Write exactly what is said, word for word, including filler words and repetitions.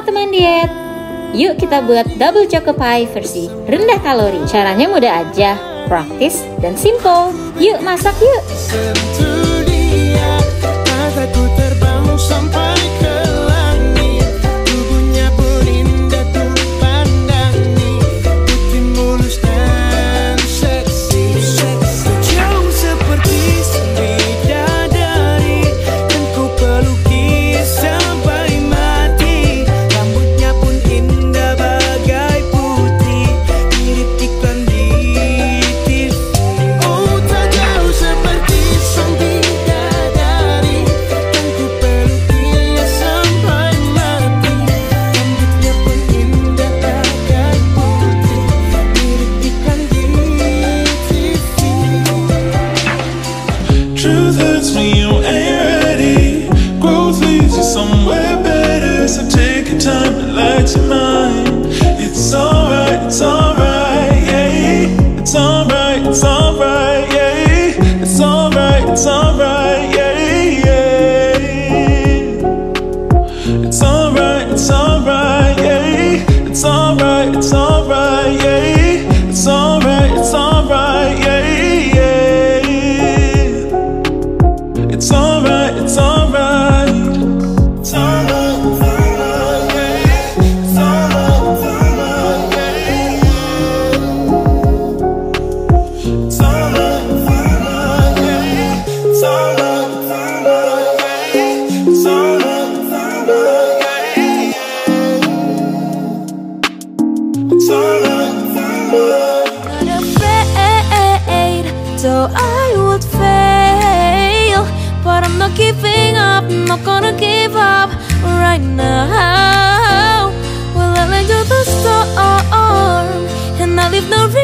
teman diet, yuk kita buat double choco pie versi rendah kalori. Caranya mudah aja, praktis dan simple. Yuk masak yuk. Sentuh dia, mataku terbang sampai ke langit. Tubuhnya pun indah tuh pandangi, putih mulus dan seksi. Jauh seperti bidadari, dan ku peluki sampai mati. Rambutnya pun indah bagai putri, mirip iklan di T V. Oh, tak jauh seperti sang bidadari, dan ku pelukinya sampai mati. Rambutnya pun indah bagai putri, mirip iklan di T V. Truth hurts when you ain't ready. Growth leads you somewhere better. So take your time, relax your mind. It's alright, it's alright, yeah. It's alright, it's alright, yeah. It's alright, it's alright, yeah, yeah. It's alright, it's alright, yeah. It's alright, it's alright, yeah. It's alright, it's alright, yeah, yeah. It's alright, it's alright. It's alright, it's alright, yeah. It's alright, it's alright, yeah. It's alright, it's alright, yeah. It's alright, it's alright, yeah. It's alright, it's alright, yeah. It's alright, it's alright. Not afraid, so I would fail, but I'm not giving up, I'm not gonna give up right now. Well, I let go the storm, and I leave no